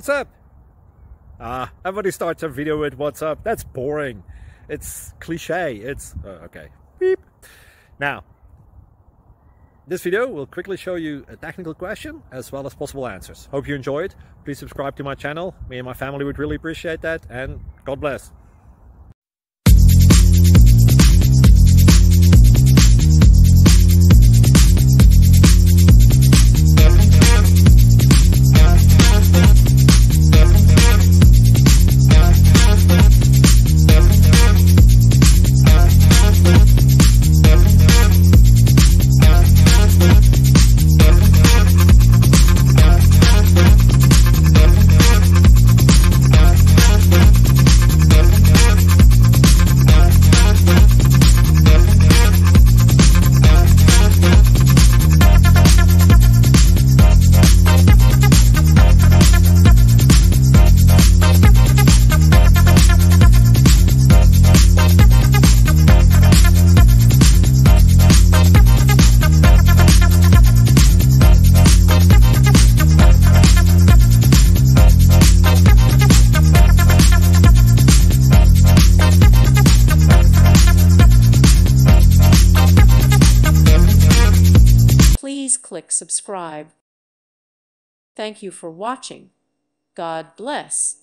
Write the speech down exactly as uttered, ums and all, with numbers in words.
what's up? Ah, everybody starts a video with what's up. That's boring. It's cliche. It's... Uh, okay. Beep. Now, this video will quickly show you a technical question as well as possible answers. Hope you enjoyed. Please subscribe to my channel. Me and my family would really appreciate that. And God bless. Please click subscribe. Thank you for watching. God bless.